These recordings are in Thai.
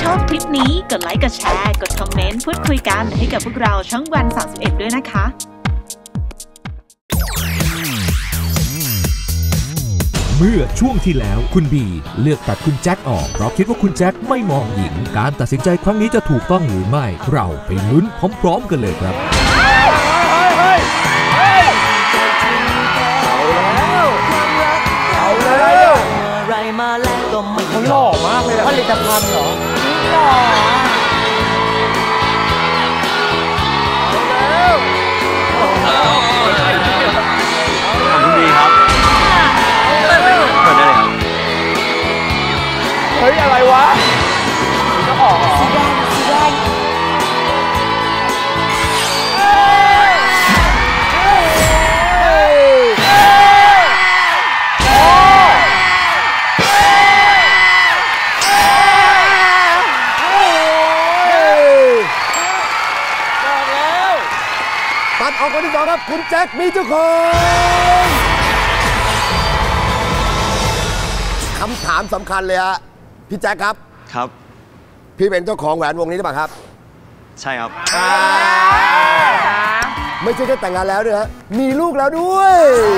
ชอบคลิปนี้กดไลค์กดแชร์กดคอมเมนต์พูดคุยกันให้กับพวกเราช่องวัน31ด้วยนะคะเมื่อช่วงที่แล้วคุณบีเลือกตัดคุณแจ็คออกเพราะคิดว่าคุณแจ็คไม่มองหญิงการตัดสินใจครั้งนี้จะถูกต้องหรือไม่เราไปลุ้นพร้อมๆกันเลยครับเขาหล่อมากเลยผลิตภัณฑ์เหรอหล่อขอบคุณดีครับเปิดได้เลยครับเฮ้ยอะไรวะจะออกเหรอสีแดงตัดออกคนที่สองครับคุณแจ็คมีเจ้าของคำถามสำคัญเลยฮะพี่แจ็คครับครับพี่เป็นเจ้าของแหวนวงนี้หรือเปล่าครับใช่ครับไม่ใช่แค่แต่งงานแล้วด้วยฮะมีลูกแล้วด้วย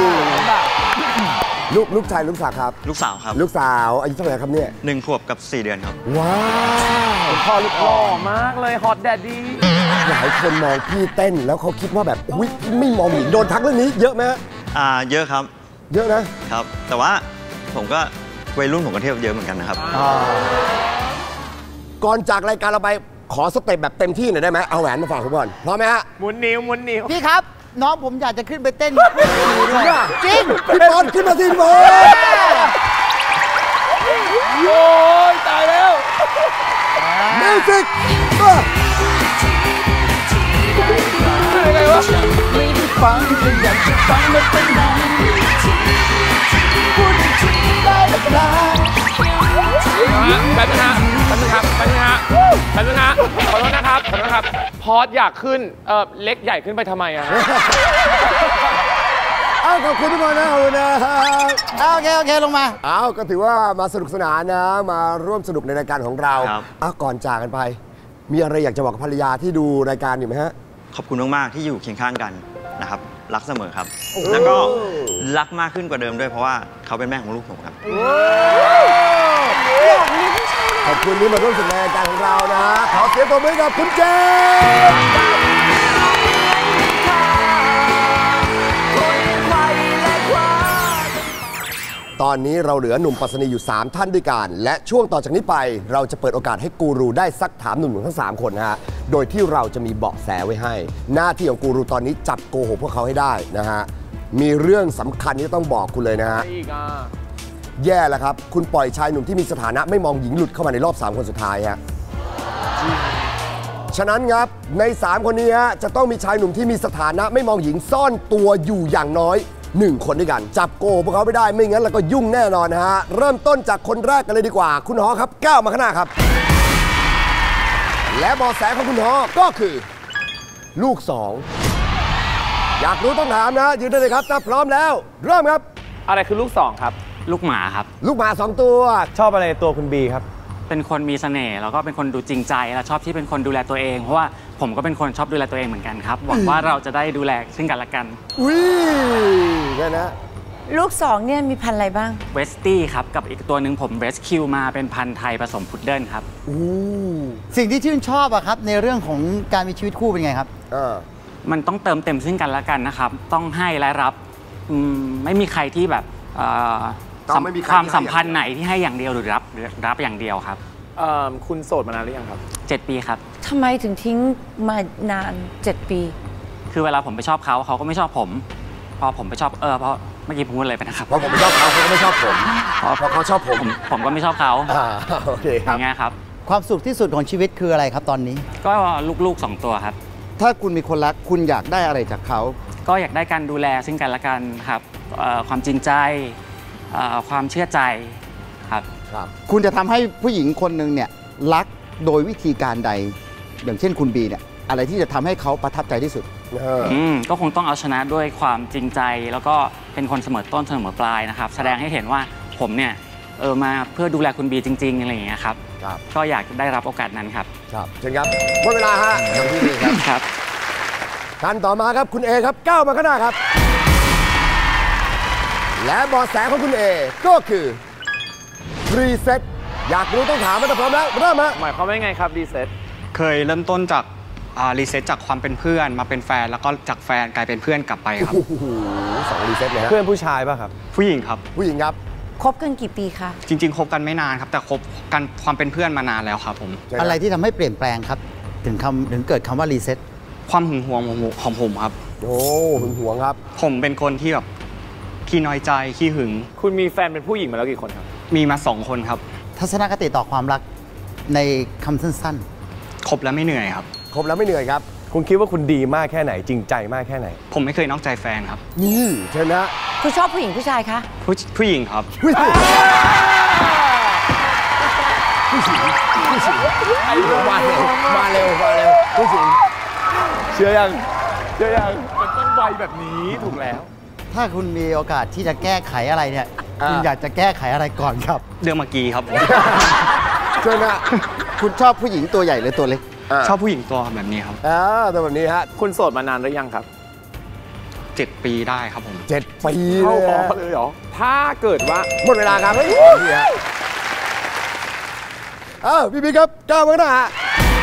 ลูกชายลูกสาวครับลูกสาวครับลูกสาวอายุเท่าไหร่ครับเนี่ย 1 ขวบกับ 4 เดือนครับว้าวพ่อลูกหล่อมากเลยฮอตแดดดี้หลายคนมองพี่เต้นแล้วเขาคิดว่าแบบอุ๊ยไม่มองหญิงโดนทักเรื่องนี้เยอะไหมเยอะครับเยอะนะครับแต่ว่าผมก็วัยรุ่นผมก็เที่ยวเยอะเหมือนกันนะครับก่อนจากรายการเราไปขอสเต็ปแบบเต็มที่หน่อยได้ไหมเอาแหวนมาฝากผมก่อนพร้อมไหมฮะหมุนนิ้วพี่ครับน้องผมอยากจะขึ้นไปเต้นจริงพี่บอลขึ้นมาสิบอลโอ้ยตายแล้วมิวสิกอะไรวะไม่ได้ฟังแต่อยากจะฟังมันเป็นไงพูดทีได้หรือเปล่าแป๊บนึงฮะขอโทษนะครับพอดอยากขึ้นเล็กใหญ่ขึ้นไปทำไมอะขอบคุณทุกคนนะขอบคุณนะโอเคลงมาก็ถือว่ามาสนุกสนานนะมาร่วมสนุกในรายการของเราก่อนจากกันไปมีอะไรอยากจะบอกกับภรรยาที่ดูรายการอยู่ไหมฮะขอบคุณมากๆที่อยู่เคียงข้างกันนะครับรักเสมอครับแล้วก็รักมากขึ้นกว่าเดิมด้วยเพราะว่าเขาเป็นแม่ของลูกผมครับขอบคุณที่มาร่วมสนุกในรายการของเรานะขอเสียงปรบมือกับคุณเจมส์ตอนนี้เราเหลือหนุ่มปรัชนีอยู่3ท่านด้วยกันและช่วงต่อจากนี้ไปเราจะเปิดโอกาสให้กูรูได้ซักถามหนุ่มๆทั้ง3คนนะฮะโดยที่เราจะมีเบาะแสไว้ให้หน้าที่ของกูรูตอนนี้จับโกหกพวกเขาให้ได้นะฮะมีเรื่องสำคัญที่ต้องบอกคุณเลยนะฮะแย่แล้วครับคุณปล่อยชายหนุ่มที่มีสถานะไม่มองหญิงหลุดเข้ามาในรอบ3คนสุดท้ายฮะฉะนั้นครับใน3คนนี้ฮะจะต้องมีชายหนุ่มที่มีสถานะไม่มองหญิงซ่อนตัวอยู่อย่างน้อย1 คนด้วยกันจับโกพวกเขาไม่ได้ไม่งั้นเราก็ยุ่งแน่นอนนะฮะเริ่มต้นจากคนแรกกันเลยดีกว่าคุณหอครับก้าวมาข้างหน้าครับและเบาะแสของคุณหอก็คือลูก2อยากรู้ต้องถามนะยืนได้เลยครับถ้าพร้อมแล้วเริ่มครับอะไรคือลูก2ครับลูกหมาครับลูกหมา2 ตัวชอบอะไรในตัวคุณบีครับเป็นคนมีเสน่ห์แล้วก็เป็นคนดูจริงใจและชอบที่เป็นคนดูแลตัวเองเพราะว่าผมก็เป็นคนชอบดูแลตัวเองเหมือนกันครับหวังว่าเราจะได้ดูแลซึ่งกันและกันได้นะลูก2เนี่ยมีพันธุ์อะไรบ้างเวสตี้ครับกับอีกตัวหนึ่งผมเรสคิวมาเป็นพันธุ์ไทยผสมพุดเดิ้ลครับสิ่งที่ชื่นชอบอะครับในเรื่องของการมีชีวิตคู่เป็นไงครับมันต้องเติมเต็มซึ่งกันและกันนะครับต้องให้และรับไม่มีใครที่แบบความสัมพันธ์ไหนที่ให้อย่างเดียวหรือรับอย่างเดียวครับคุณโสดมานานหรือยังครับ 7 ปีครับทำไมถึงทิ้งมานาน7 ปีคือเวลาผมไปชอบเขาเขาก็ไม่ชอบผมพอผมไปชอบเพราะเมื่อกี้ผมพูดอะไรไปนะครับพอผมไปชอบเขาเขาก็ไม่ชอบผมพอเขาชอบผมก็ไม่ชอบเขาโอเคครับอย่างเงี้ยครับความสุขที่สุดของชีวิตคืออะไรครับตอนนี้ก็ลูก2 ตัวครับถ้าคุณมีคนรักคุณอยากได้อะไรจากเขาก็อยากได้การดูแลซึ่งกันและกันครับความจริงใจความเชื่อใจครับคุณจะทำให้ผู้หญิงคนหนึ่งเนี่ยรักโดยวิธีการใดอย่างเช่นคุณบีเนี่ยอะไรที่จะทำให้เขาประทับใจที่สุดก็คงต้องเอาชนะด้วยความจริงใจแล้วก็เป็นคนเสมอต้นเสมอปลายนะครับแสดงให้เห็นว่าผมเนี่ยมาเพื่อดูแลคุณบีจริงๆอะไรอย่างเงี้ยครับก็อยากได้รับโอกาสนั้นครับครับเชิญครับหมดเวลาฮะทางที่นี่ครับครับท่านต่อมาครับคุณเอครับก้าวมาข้างหน้าครับ และเบาะแสของคุณเอก็คือรีเซ็ตอยากรู้ต้องถามมันจะพร้อมแล้วเริ่มฮะหมายความว่าไงครับรีเซ็ตเคยเริ่มต้นจากรีเซ็ตจากความเป็นเพื่อนมาเป็นแฟนแล้วก็จากแฟนกลายเป็นเพื่อนกลับไปครับโอ้โห2 รีเซ็ตเลยฮะเพื่อนผู้ชายป่ะครับผู้หญิงครับผู้หญิงครับคบกันกี่ปีคะจริงๆคบกันไม่นานครับแต่คบกันความเป็นเพื่อนมานานแล้วครับผมอะไรที่ทำให้เปลี่ยนแปลงครับ ถึงเกิดคำว่ารีเซ็ตความหึงหวงของผมครับโอ้หึงหวงครับผมเป็นคนที่แบบขี้น้อยใจขี้หึงคุณมีแฟนเป็นผู้หญิงมาแล้วกี่คนครับมีมา2 คนครับทัศนคติต่อความรักในคำสั้นคบแล้วไม่เหนื่อยครับครบแล้วไม่เหนื่อยครับคุณคิดว่าคุณดีมากแค่ไหนจริงใจมากแค่ไหนผมไม่เคยนอกใจแฟนครับนี่เชิญนะคุณชอบผู้หญิงผู้ชายคะผู้หญิงครับผู้หญิงมาเร็วผู้หญิงเชื่อยังมันต้องไวแบบนี้ถูกแล้วๆ ถ้าคุณมีโอกาสที่จะแก้ไขอะไรเนี่ยคุณอยากจะแก้ไขอะไรก่อนครับเรื่องเมื่อกี้ครับเชิญนะคุณชอบผู้หญิงตัวใหญ่หรือตัวเล็กชอบผู้หญิงตัวแบบนี้ครับตัวแบบนี้ฮะคุณโสดมานานหรือยังครับ 7 ปีได้ครับผม 7 ปีเข้าเลยพอฮะเลยเหรอ ถ้าเกิดว่าหมดเวลาครับเฮ้ยนี่ฮะพี่บิ๊กครับก้าวมาข้างหน้าฮะ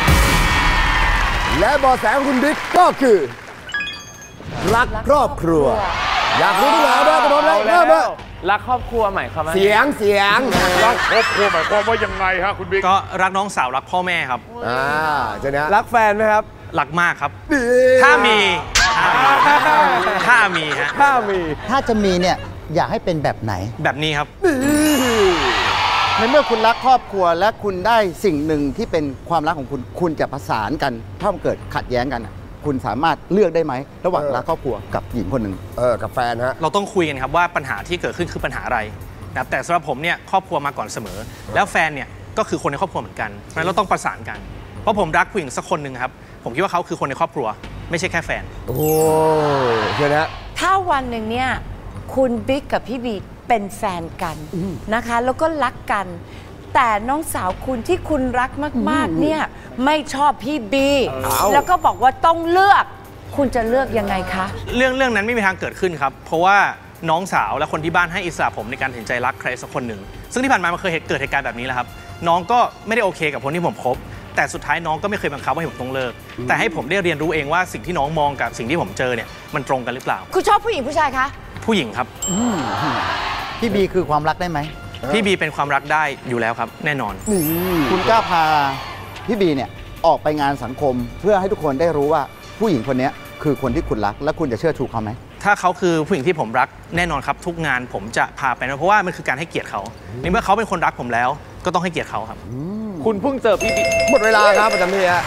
และเบาะแสของคุณบิ๊กก็คือ รักครอบครัว อยากรู้ทุกอย่างนะพร้อมแล้วเริ่มฮะรักครอบครัวหมายความว่าเสียงรักครอบครัวหมายความว่ายังไงฮะคุณบิ๊กก็รักน้องสาวรักพ่อแม่ครับเชิญนะรักแฟนไหมครับรักมากครับ ถ้ามีฮะถ้าถ้าจะมีเนี่ยอยากให้เป็นแบบไหนแบบนี้ครับในเมื่อคุณรักครอบครัวและคุณได้สิ่งหนึ่งที่เป็นความรักของคุณ คุณจะประสานกัน ถ้ามันเกิดขัดแย้งกัน คุณสามารถเลือกได้ไหมระหว่างรักครอบครัวกับหญิงคนหนึ่งกับแฟนฮะเราต้องคุยกันครับว่าปัญหาที่เกิดขึ้นคือปัญหาอะไรนะครับแต่สำหรับผมเนี่ยครอบครัวมาก่อนเสมอ แล้วแฟนเนี่ยก็คือคนในครอบครัวเหมือนกันเพราะฉะนั้นเราต้องประสานกัน เพราะผมรักผู้หญิงสักคนหนึ่งครับผมคิดว่าเขาคือคนในครอบครัวไม่ใช่แค่แฟนโอ้เชิญนะถ้าวันหนึ่งเนี่ยคุณบิ๊กกับพี่บีเป็นแฟนกันนะคะ แล้วก็รักกัน แต่น้องสาวคุณที่คุณรักมากๆเนี่ยไม่ชอบพี่บีแล้วก็บอกว่าต้องเลือกคุณจะเลือกยังไงคะเรื่องนั้นไม่มีทางเกิดขึ้นครับเพราะว่าน้องสาวและคนที่บ้านให้อิสระผมในการตัดสินใจรักใครสักคนหนึ่งซึ่งที่ผ่านมามันเคยเกิดเหตุการณ์แบบนี้แหละครับน้องก็ไม่ได้โอเคกับคนที่ผมคบแต่สุดท้ายน้องก็ไม่เคยบังคับว่าให้ผมต้องเลิกแต่ให้ผมได้เรียนรู้เองว่าสิ่งที่น้องมองกับสิ่งที่ผมเจอเนี่ยมันตรงกันหรือเปล่าคุณชอบผู้หญิงผู้ชายคะผู้หญิงครับพี่บีคือความรักได้ไหมพี่บีเป็นความรักได้อยู่แล้วครับแน่นอนคุณกล้าพาพี่บีเนี่ยออกไปงานสังคมเพื่อให้ทุกคนได้รู้ว่าผู้หญิงคนนี้คือคนที่คุณรักและคุณจะเชื่อชูเขาไหมถ้าเขาคือผู้หญิงที่ผมรักแน่นอนครับทุกงานผมจะพาไปนะเพราะว่ามันคือการให้เกียรติเขาในเมื่อเขาเป็นคนรักผมแล้วก็ต้องให้เกียรติเขาครับคุณเพิ่งเจอพี่บิ๊กหมดเวลาครับประจำที่ฮะ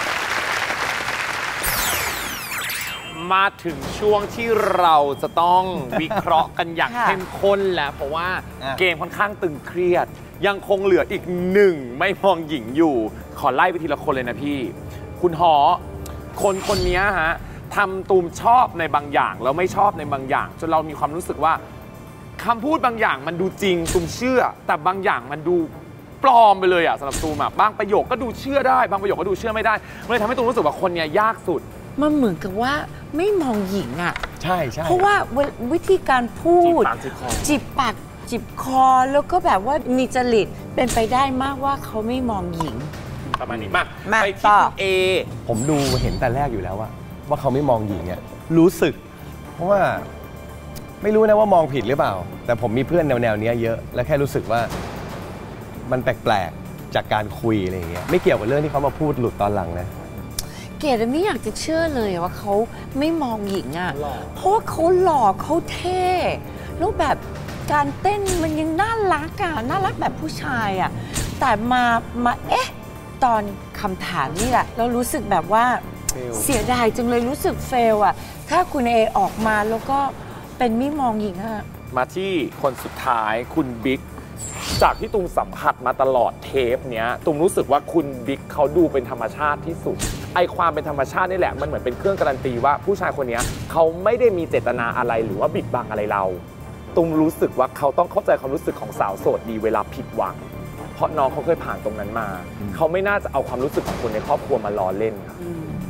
มาถึงช่วงที่เราจะต้องวิเคราะห์กันอย่างเข้มข้นแล้วเพราะว่าเกมค่อนข้างตึงเครียด ยังคงเหลืออีกหนึ่งไม่มองหญิงอยู่ ขอไล่ไปทีละคนเลยนะพี่ คุณหอคนนี้ฮะทำตูมชอบในบางอย่างแล้วไม่ชอบในบางอย่างจนเรามีความรู้สึกว่าคำพูดบางอย่างมันดูจริงตูมเชื่อ แต่บางอย่างมันดูปลอมไปเลยอะสำหรับตูมอะบางประโยคก็ดูเชื่อได้บางประโยคก็ดูเชื่อไม่ได้มันเลยทำให้ตูมรู้สึกว่าคนเนี้ยยากสุดมันเหมือนกับว่าไม่มองหญิงอะใช่เพราะว่าวิธีการพูดจีบปากจีบคอจิบปากจิบคอแล้วก็แบบว่ามีจริตเป็นไปได้มากว่าเขาไม่มองหญิงประมาณนี้มามาไปต่ที่อคุณเอผมดูเห็นแต่แรกอยู่แล้วว่าเขาไม่มองหญิงเนี่ยรู้สึก เพราะว่าไม่รู้นะว่ามองผิดหรือเปล่า แต่ผมมีเพื่อนแนวนี้เยอะและแค่รู้สึกว่ามันแปลกๆจากการคุยอะไรอย่างเงี้ยไม่เกี่ยวกับเรื่องที่เขามาพูดหลุดตอนหลังนะเกดไม่อยากจะเชื่อเลยว่าเขาไม่มองหญิงอ่ะเพราะว่าเขาหล่อเขาเท่แล้วแบบการเต้นมันยังน่ารักอ่ะน่ารักแบบผู้ชายอ่ะแต่มาเอ๊ะตอนคำถามนี่แหละเรารู้สึกแบบว่าเสียดายจังเลยรู้สึกเฟลอ่ะถ้าคุณเอออกมาแล้วก็เป็นไม่มองหญิงอ่ะมาที่คนสุดท้ายคุณบิ๊กจากที่ตุมสัมผัสมาตลอดเทปเนี้ยตุมรู้สึกว่าคุณบิ๊กเขาดูเป็นธรรมชาติที่สุดไอความเป็นธรรมชาตินี่แหละมันเหมือนเป็นเครื่องการันตีว่าผู้ชายคนนี้เขาไม่ได้มีเจตนาอะไรหรือว่าบิดบังอะไรเราตุมรู้สึกว่าเขาต้องเข้าใจความรู้สึกของสาวโสดดีเวลาผิดหวังพราะน้องเขาเคยผ่านตรงนั้นมาเขาไม่น่าจะเอาความรู้สึกของคนในครอบครัวมาล้อเล่นครับ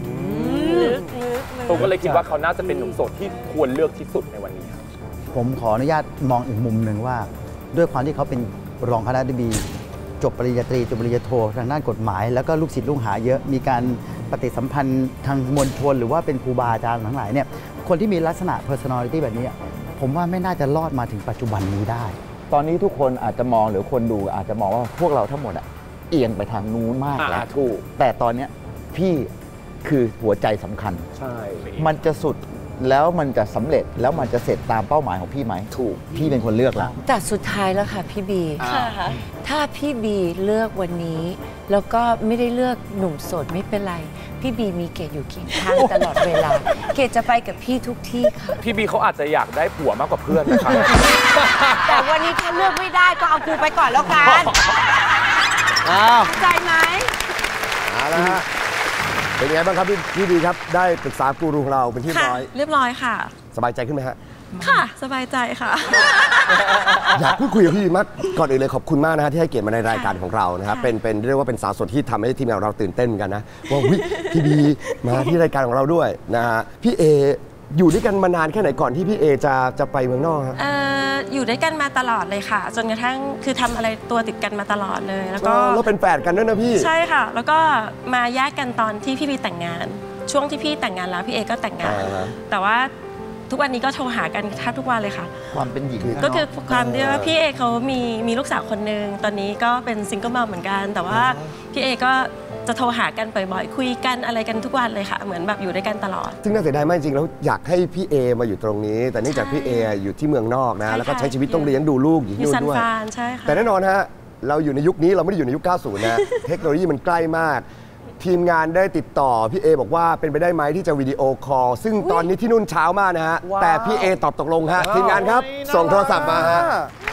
ผมก็เลยคิดว่าเขาน่าจะเป็นหนุ่มโสดที่ควรเลือกที่สุดในวันนี้ครับผมขออนุญาตมองอีกมุมหนึ่งว่าด้วยความที่เขาเป็นรองคณะบดีจบปริญญาตรีจบปริญญาโททางด้านกฎหมายแล้วก็ลูกศิษย์ลูกหาเยอะมีการปฏิสัมพันธ์ทางมวลชนหรือว่าเป็นครูบาอาจารย์ทั้งหลายเนี่ยคนที่มีลักษณะ personality แบบนี้ผมว่าไม่น่าจะรอดมาถึงปัจจุบันนี้ได้ตอนนี้ทุกคนอาจจะมองหรือคนดูอาจจะมองว่าพวกเราทั้งหมดเอียงไปทางนู้นมากแล้วถูกแต่ตอนนี้พี่คือหัวใจสำคัญใช่มันจะสุดแล้วมันจะสำเร็จแล้วมันจะเสร็จตามเป้าหมายของพี่ไหมถูกพี่เป็นคนเลือกแล้วแต่สุดท้ายแล้วค่ะพี่บีถ้าพี่บีเลือกวันนี้แล้วก็ไม่ได้เลือกหนุ่มโสดไม่เป็นไรพี่บีมีเกดอยู่เคียงข้างตลอดเวลาเกดจะไปกับพี่ทุกที่ค่ะพี่บีเขาอาจจะอยากได้ผัวมากกว่าเพื่อนนะครับแต่วันนี้ถ้าเลือกไม่ได้ก็เอากูไปก่อนแล้วกันใจไหมเอาละฮะเป็นไงบ้างครับพี่ดีครับได้ปรึกษากูรูของเราเป็นที่เรียบร้อยค่ะสบายใจขึ้นไหมฮะค่ะสบายใจค่ะอยากพูดคุยกับพี่มากก่อนอื่นเลยขอบคุณมากนะฮะที่ให้เกียรติมาในรายการของเรานะครับเป็นเรียกว่าเป็นสาวสดที่ทำให้ทีมงานเราตื่นเต้นกันนะว่าพี่บีมาที่รายการของเราด้วยนะฮะพี่เออยู่ด้วยกันมานานแค่ไหนก่อนที่พี่เอจะไปเมืองนอกครับอยู่ด้วยกันมาตลอดเลยค่ะจนกระทั่งคือทำอะไรตัวติดกันมาตลอดเลยแล้วก็เราเป็นแฝดกันด้วยนะพี่ใช่ค่ะแล้วก็มาแยกกันตอนที่พี่บีแต่งงานช่วงที่พี่แต่งงานแล้วพี่เอก็แต่งงานแต่ว่าทุกวันนี้ก็โทรหากันแทบทุกวันเลยค่ะความเป็นหญิงก็คือความที่ว่าพี่เอเขามีลูกสาวคนนึงตอนนี้ก็เป็นซิงเกิลมัมเหมือนกันแต่ว่าพี่เอก็จะโทรหากันบ่อยๆคุยกันอะไรกันทุกวันเลยค่ะเหมือนแบบอยู่ด้วยกันตลอดซึ่งน่าเสียดายมากจริงแล้วอยากให้พี่เอมาอยู่ตรงนี้แต่เนื่องจากพี่เออยู่ที่เมืองนอกนะแล้วก็ใช้ชีวิตต้องเลี้ยงดูลูกอยู่ที่นู่นด้วยแต่แน่นอนฮะเราอยู่ในยุคนี้เราไม่ได้อยู่ในยุค 90 นะเทคโนโลยีมันใกล้มากทีมงานได้ติดต่อพี่เอบอกว่าเป็นไปได้ไหมที่จะวิดีโอคอลซึ่งตอนนี้ที่นู่นเช้ามากนะฮะแต่พี่เอตอบตกลงฮะทีมงานครับส่งโทรศัพท์มาฮะ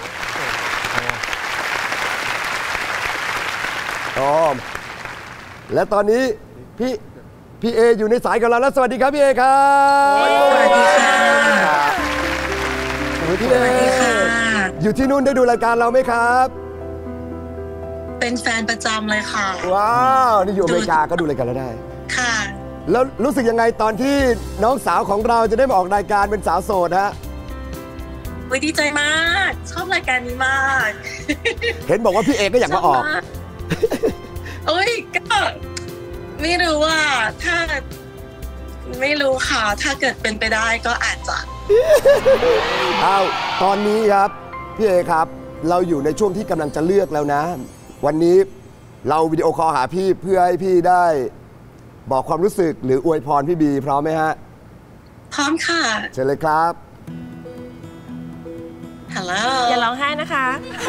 และตอนนี้พี่เออยู่ในสายกับเราแล้วสวัสดีครับพี่เอครับสวัสดีค่ะพี่เออยู่ที่นู่นได้ดูรายการเราไหมครับเป็นแฟนประจำเลยค่ะว้าวนี่อยู่อเมริกาก็ดูรายการเราได้ค่ะแล้วรู้สึกยังไงตอนที่น้องสาวของเราจะได้มาออกรายการเป็นสาวโสดฮะดีใจมากชอบรายการนี้มากเห็นบอกว่าพี่เอก็อยากมาออกโอ้ยก็ไม่รู้ว่าถ้าไม่รู้ค่ะถ้าเกิดเป็นไปได้ก็อาจจะเอาตอนนี้ครับพี่เอครับเราอยู่ในช่วงที่กำลังจะเลือกแล้วนะวันนี้เราวิดีโอคอลหาพี่เพื่อให้พี่ได้บอกความรู้สึกหรืออวยพรพี่บีพร้อมไหมฮะพร้อมค่ะเชิญเลยครับฮัลโหลอย่าร้องไห้นะคะ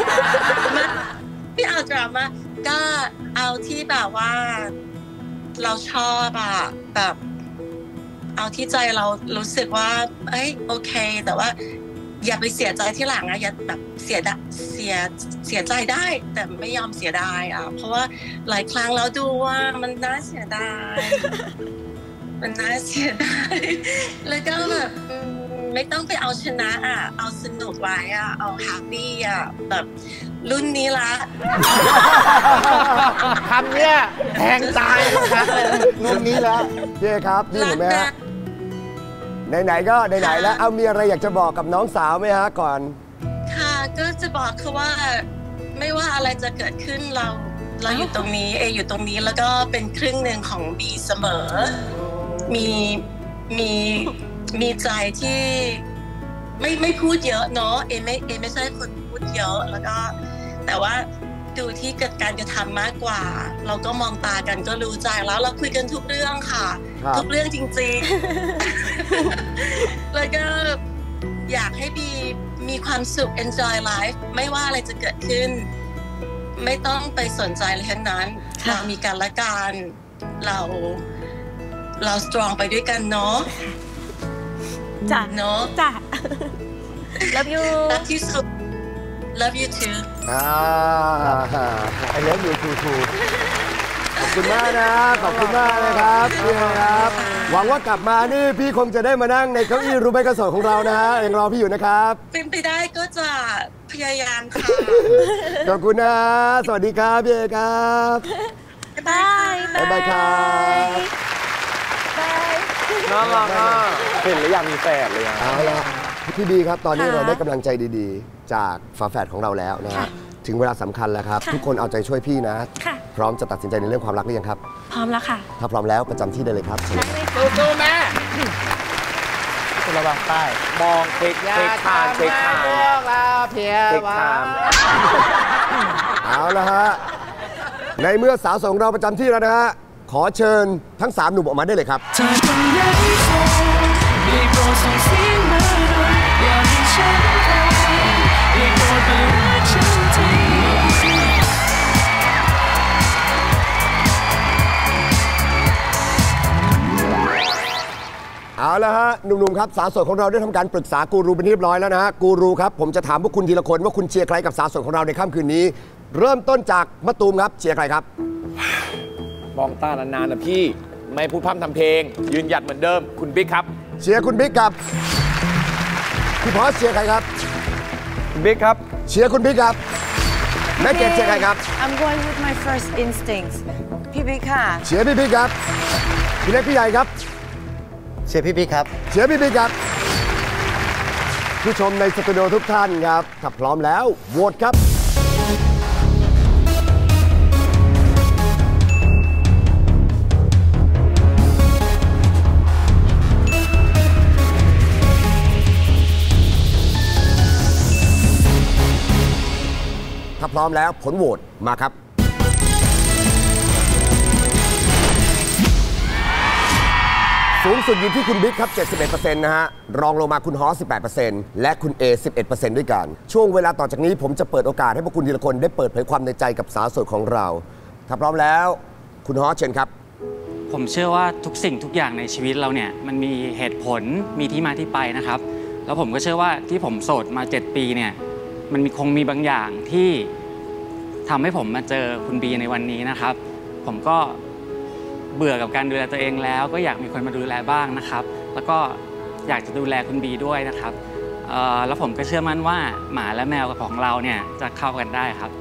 พี่เอาดราม่าก็เอาที่แบบว่าเราชอบอะแบบเอาที่ใจเรารู้สึกว่าเอ้ยโอเคแต่ว่าอย่าไปเสียใจที่หลังอะอย่าแบบเสียใจได้แต่ไม่ยอมเสียดายอะเพราะว่าหลายครั้งเราดูว่ามันน่าเสียดายมันน่าเสียดายแล้วก็แบบไม่ต้องไปเอาชนะอะเอาสนุกไว้อะเอาแฮปปี้อะแบบรุ่นนี้ละคำเนี้ยแทงตายครับรุ่นนี้แล้วเย้ครับนี่เห็นไหมฮะไหนๆก็ไหนๆแล้วเอามีอะไรอยากจะบอกกับน้องสาวไหมฮะก่อนค่ะก็จะบอกเขาว่าไม่ว่าอะไรจะเกิดขึ้นเราอยู่ตรงนี้อยู่ตรงนี้แล้วก็เป็นครึ่งหนึ่งของบีเสมอมีใจที่ไม่พูดเยอะเนาะไม่ใช่คนพูดเยอะแล้วก็แต่ว่าดูที่เกิดการกระทำมากกว่าเราก็มองตากันก็รู้ใจแล้วเราคุยกันทุกเรื่องค่ะทุกเรื่องจริงๆแล้วก็อยากให้บีมีความสุข enjoy life ไม่ว่าอะไรจะเกิดขึ้นไม่ต้องไปสนใจอะไรทั้งนั้นเรามีกันและกันเรา strong ไปด้วยกันเนาะจ้ะเนาะจ้ะ love you รักที่สุดlove you too I love you too ขอบคุณมากนะขอบคุณมากนะครับพี่ครับหวังว่ากลับมานี่พี่คงจะได้มานั่งในเก้าอี้รู้ไหมกระสอบของเรานะฮะยังรอพี่อยู่นะครับเป็นไปได้ก็จะพยายามค่ะขอบคุณนะสวัสดีครับพี่เอครับบายบายครับน่ารักอ่ะเห็นแล้วอยากมีแฝดเลยเอาละพี่บีครับตอนนี้เราได้กำลังใจดีๆจากฝาแฝดของเราแล้วนะฮะถึงเวลาสำคัญแล้วครับทุกคนเอาใจช่วยพี่นะพร้อมจะตัดสินใจในเรื่องความรักหรือยังครับพร้อมแล้วค่ะถ้าพร้อมแล้วประจำที่ได้เลยครับสู้ๆแม่คุณระวังป้ายมองเช็คทางเช็คทางเพียว่าเอาละฮะในเมื่อสาวสองเราประจำที่แล้วนะฮะขอเชิญทั้ง3หนุ่มออกมาได้เลยครับเอาละฮะหนุ่มๆครับสาวโสดของเราได้ทำการปรึกษากูรูเป็นที่เรียบร้อยแล้วนะฮะกูรูครับผมจะถามพวกคุณทีละคนว่าคุณเชียร์ใครกับสาวโสดของเราในค่ำคืนนี้เริ่มต้นจากมะตูมครับเชียร์ใครครับมองตานานๆนะพี่ไม่พูดพร่ำทำเพลงยืนหยัดเหมือนเดิมคุณบิ๊กครับเชียร์คุณบิ๊กครับพี่พอสเชียร์ใครครับคุณบิ๊กครับเชียร์คุณบิ๊กครับแม่เกดเชียร์ใครครับ I'm going with my first instincts พี่บิ๊กค่ะเชียร์พี่บิ๊กครับพี่เล็กพี่ใหญ่ครับเชียร์พี่บิ๊กครับเชียร์พี่บิ๊กครับผู้ชมในสตูดิโอทุกท่านครับถ้าพร้อมแล้วโหวตครับถ้าพร้อมแล้วผลโหวตมาครับสูงสุดอยู่ที่คุณบิ๊กครับ 71% นะฮะรองลงมาคุณฮอส 18% และคุณเอ 11% ด้วยกันช่วงเวลาต่อจากนี้ผมจะเปิดโอกาสให้พวกคุณทีละคนได้เปิดเผยความในใจกับสาวโสดของเราถ้าพร้อมแล้วคุณฮอสเชิญครับผมเชื่อว่าทุกสิ่งทุกอย่างในชีวิตเราเนี่ยมันมีเหตุผลมีที่มาที่ไปนะครับแล้วผมก็เชื่อว่าที่ผมโสดมา7 ปีเนี่ยมันคงมีบางอย่างที่ทำให้ผมมาเจอคุณบีในวันนี้นะครับผมก็เบื่อกับการดูแลตัวเองแล้วก็อยากมีคนมาดูแลบ้างนะครับแล้วก็อยากจะดูแลคุณบีด้วยนะครับแล้วผมก็เชื่อมั่นว่าหมาและแมวของเราเนี่ยจะเข้ากันได้ครับ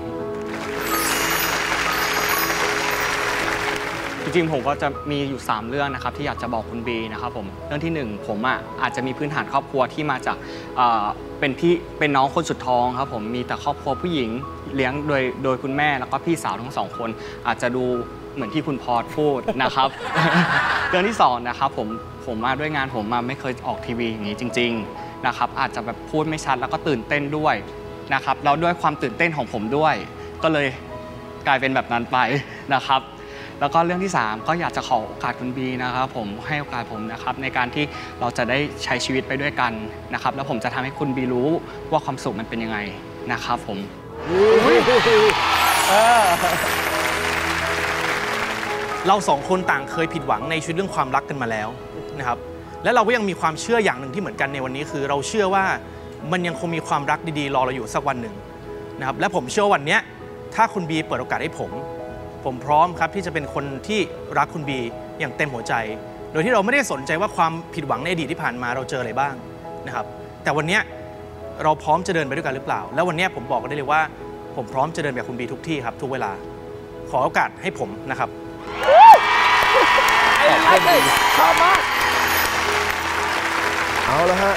จริงๆผมก็จะมีอยู่3เรื่องนะครับที่อยากจะบอกคุณบีนะครับผมเรื่องที่1ผมอาจจะมีพื้นฐานครอบครัวที่มาจากเป็นน้องคนสุดท้องครับผมมีแต่ครอบครัวผู้หญิงเลี้ยงโดยคุณแม่แล้วก็พี่สาวทั้ง2คนอาจจะดูเหมือนที่คุณพอดพูดนะครับ เรื่องที่2นะครับผมมาด้วยงานผมไม่เคยออกทีวีอย่างนี้จริงๆนะครับอาจจะแบบพูดไม่ชัดแล้วก็ตื่นเต้นด้วยนะครับแล้วด้วยความตื่นเต้นของผมด้วยก็เลยกลายเป็นแบบนั้นไปนะครับแล้วก็เรื่องที่3ก็อยากจะขอโอกาสคุณบีนะครับผมให้โอกาสผมนะครับในการที่เราจะได้ใช้ชีวิตไปด้วยกันนะครับแล้วผมจะทำให้คุณบีรู้ว่าความสุขมันเป็นยังไงนะครับผมเรา2 คนต่างเคยผิดหวังในชีวิตเรื่องความรักกันมาแล้วนะครับและเราก็ยังมีความเชื่ออย่างหนึ่งที่เหมือนกันในวันนี้คือเราเชื่อว่ามันยังคงมีความรักดีๆรอเราอยู่สักวันหนึ่งนะครับและผมเชื่อวันนี้ถ้าคุณบีเปิดโอกาสให้ผมพร้อมครับที่จะเป็นคนที่รักคุณบีอย่างเต็มหัวใจโดยที่เราไม่ได้สนใจว่าความผิดหวังในอดีตที่ผ่านมาเราเจออะไรบ้างนะครับแต่วันนี้เราพร้อมจะเดินไปด้วยกันหรือเปล่าแล้ววันนี้ผมบอกได้เลยว่าผมพร้อมจะเดินแบบคุณบีทุกที่ครับทุกเวลาขอโอกาสให้ผมนะครับชอบมากเอาละฮะ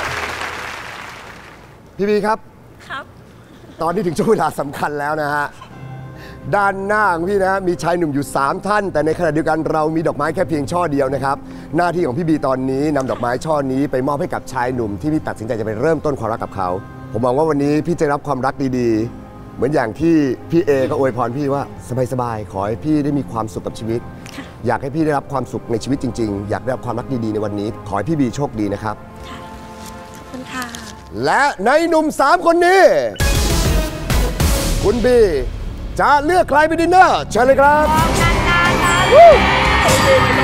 พี่บีครับตอนนี้ถึงช่วงเวลาสำคัญแล้วนะฮะด้านหน้าของพี่นะมีชายหนุ่มอยู่3 ท่านแต่ในขณะเดียวกันเรามีดอกไม้แค่เพียงช่อเดียวนะครับหน้าที่ของพี่บีตอนนี้นำดอกไม้ช่อนี้ไปมอบให้กับชายหนุ่มที่พี่ตัดสินใจจะไปเริ่มต้นความรักกับเขาผมหวังว่าวันนี้พี่จะรับความรักดีๆเหมือนอย่างที่พี่เอก็อวยพรพี่ว่าสบายๆขอให้พี่ได้มีความสุขกับชีวิตอยากให้พี่ได้รับความสุขในชีวิตจริงๆอยากได้รับความรักดีๆในวันนี้ขอให้พี่บีโชคดีนะครับขอบคุณค่ะและในหนุ่ม3 คนนี้คุณบีจะเลือกใครเป็นดินเนอร์เชิญเลยครับ